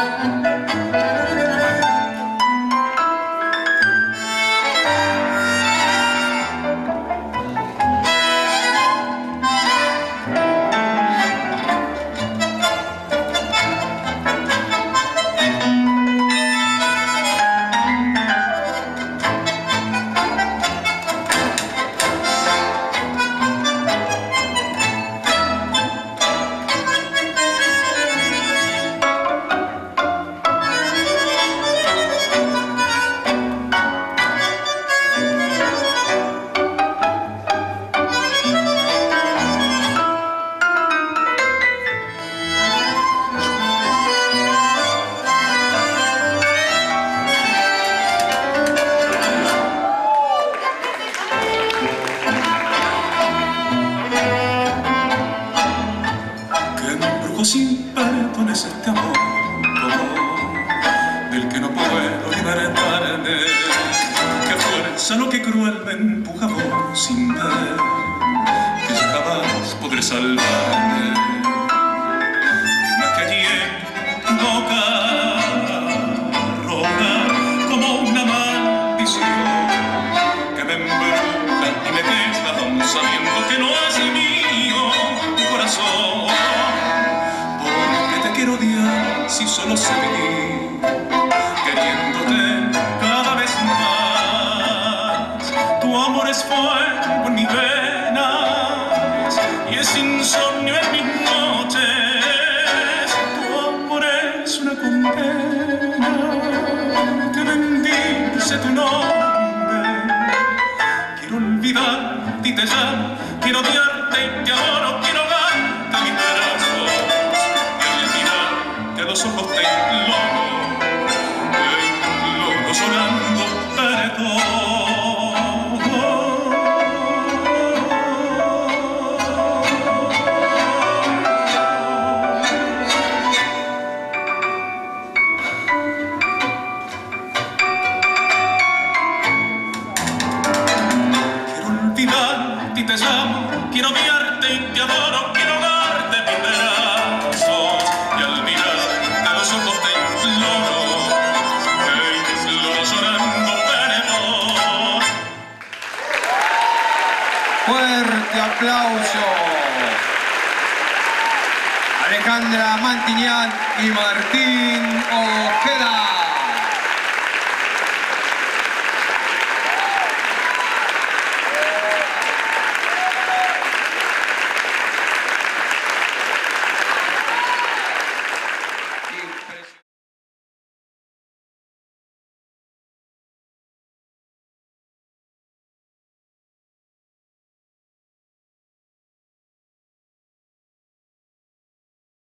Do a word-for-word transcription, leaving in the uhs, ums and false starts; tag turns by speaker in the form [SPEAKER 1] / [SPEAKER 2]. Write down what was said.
[SPEAKER 1] Sin perdón es este amor del que no puedo libertarme, que fuerza lo que cruel me empuja sin ver que ya jamás podré salvarme. Más que allí en tu boca roja como una maldición que me embruja y me deja aún sabiendo que no es mío tu corazón. Quiero odiar si solo sé vivir queriéndote cada vez más. Tu amor es fuego en mis venas y es insomnio en mis noches. Tu amor es una condena que bendice tu nombre. Quiero olvidarte y te llamo, quiero odiarte y te adoro, quiero darte mis brazos. Los ojos te imploro, te imploro llorando perdón. Quiero olvidarte y te llamo, quiero odiarte y te adoro, quiero darte mis brazos y al mirar los ojos te imploro, te imploro llorando perdón.
[SPEAKER 2] Fuerte aplauso. Alejandra Mantignat y Martín